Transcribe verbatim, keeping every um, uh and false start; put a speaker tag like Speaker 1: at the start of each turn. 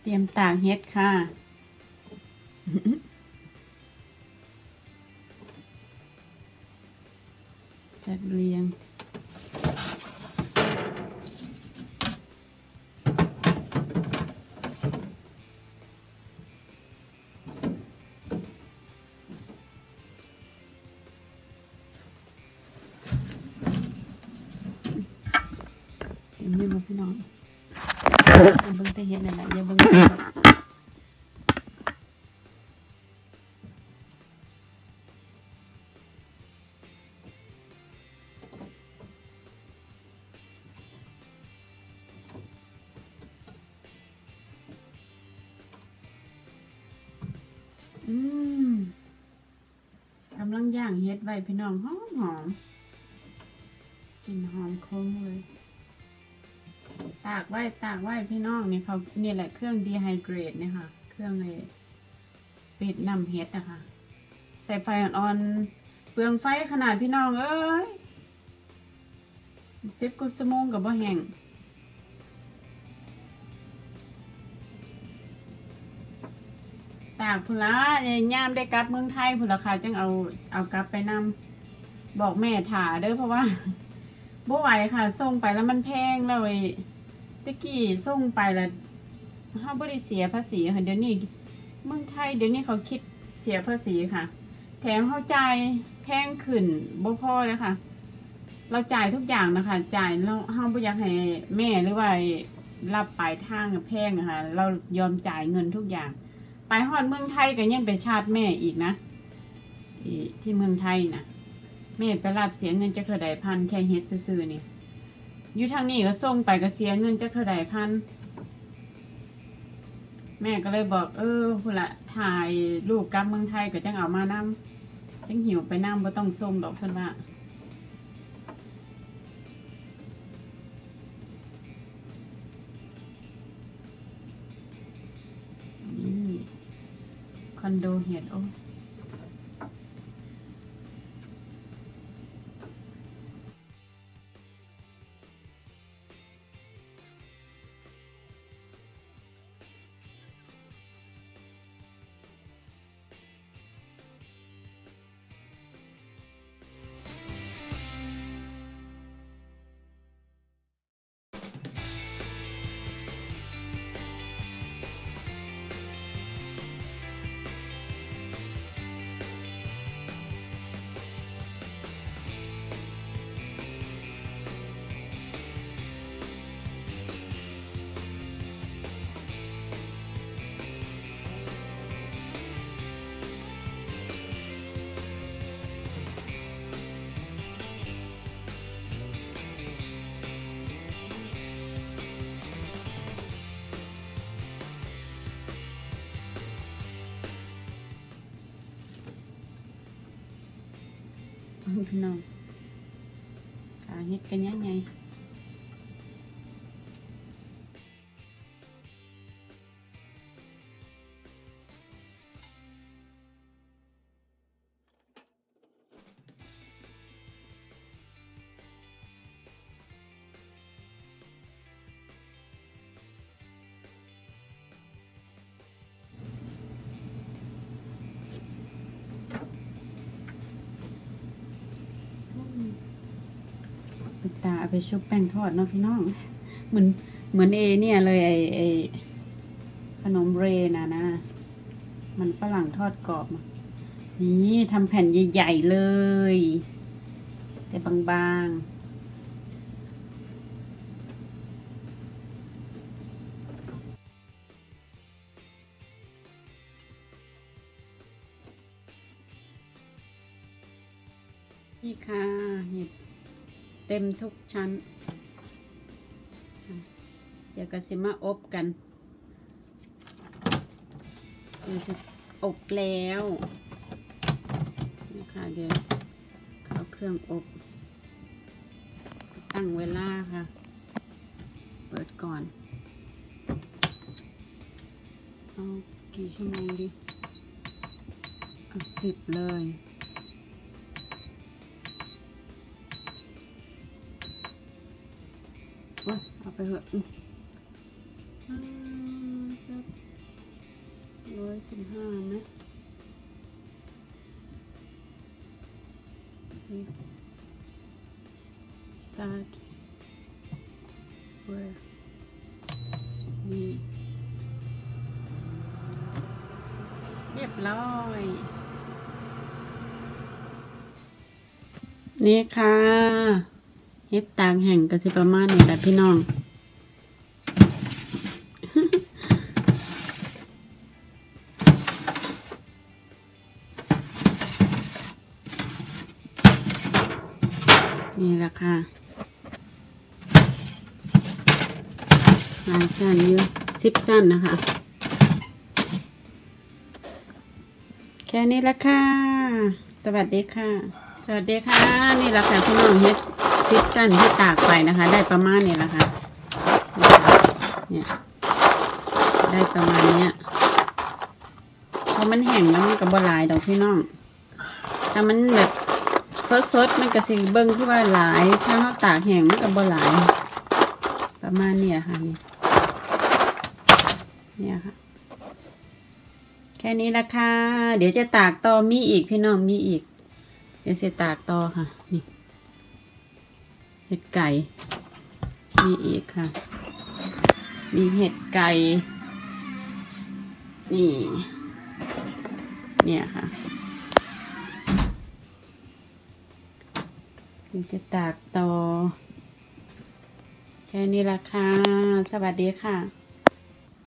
Speaker 1: เตรียมตากเฮ็ดค่ะจัดเรียงเห็นยังบ่พี่น้องเบิ่งแต่เฮ็ดนั่นแหละอย่าเบิ่งอืมกำลังย่างเฮ็ดไว้พี่น้องหอมหอมกลิ่นหอมคลุ้งเลยตากไว้ตากไว้พี่น้องนี่เขานี่แหละเครื่องดีไฮเดรตเนี่ยค่ะเครื่องเลยปิดน้ำเฮ็ดนะคะใส่ไฟอ่อนๆเปลืองไฟขนาดพี่น้องเอ้ยสิบกว่าชั่วโมงกับบ่แห้งตากพุ่นละย่ามได้กลับเมืองไทยพุ่นละค่ะจังเอาเอากลับไปนำบอกแม่ถ่าเด้อเพราะว่าบ่ไหวค่ะส่งไปแล้วมันแพงเลยตะกี้ส่งไปแล้วเฮาบ่ได้เสียภาษีค่ะเดี๋ยวนี้เมืองไทยเดี๋ยวนี้เขาคิดเสียภาษีค่ะแถมเขาจ่ายแพงขึ้นบ่พอเลยค่ะเราจ่ายทุกอย่างนะคะจ่ายเราเฮาบ่อยากให้แม่หรือว่ารับปลายทางแพงอะค่ะเรายอมจ่ายเงินทุกอย่างไปฮอดเมืองไทยก็ยังไปชาร์จแม่อีกนะที่เมืองไทยนะแม่ไปรับเสียเงินจักเท่าใดพันแค่เฮ็ดซื่อๆนี่อยู่ทางนี้ก็ส่งไปก็เสียเงินจักเท่าใดพันแม่ก็เลยบอกเออพุ่นละถ่ายลูกกลับเมืองไทยก็จังเอามานำจังหิวไปนำบ่ต้องส่งดอกเพิ่นว่านี่คอนโดเฮ็ดโอ้พี่น้องขาเฮ็ดกันยังไงตาเอาไปชุบแป้งทอดเนาะพี่น้องเหมือนเหมือนเอเนี่ยเลยไอไอขนมเรน่ะนะมันฝรั่งทอดกรอบนี่ทำแผ่นใหญ่ๆเลยแต่บางๆนี่ค่ะเห็ดเต็มทุกชั้นเดี๋ยวก็สิมาอบกันเดี๋ยวจะอบแล้วนี่ค่ะเดี๋ยวเอาเครื่องอบตั้งเวลาค่ะเปิดก่อนเอากี่ชั่วโมงดิเอาสิบเลยเอาไปเหอะร้อยสิบห้าไหม start where นี่เรียบร้อยนี่ค่ะเฮ็ดตางแห่งก็จะประมาณนี้แหละพี่น้อง นี่แหละค่ะหลายสั้นอยู่สิบสั้นนะคะแค่นี้ละค่ะสวัสดีค่ะสวัสดีค่ะนี่แหละค่ะพี่น้องเฮ็ดสิบสั้นที่ตากไปนะคะ ได้ประมาณนี้แหละค่ะเนี่ยได้ประมาณเนี้ยพอมันแห้งแล้วมันก็บ่หลายดอกพี่น้องแต่มันแบบสดๆมันก็สิเบิ่งคือว่าหลายถ้าเราตากแห้งมันก็บ่หลายประมาณนี้ค่ะนี่เนี่ยค่ะแค่นี้ละค่ะเดี๋ยวจะตากต่อมีอีกพี่น้องมีอีกเดี๋ยวจะตากต่อค่ะนี่เห็ดไก่มีอีกค่ะมีเห็ดไก่นี่เนี่ยค่ะจะตากต่อแค่นี้ละค่ะสวัสดีค่ะ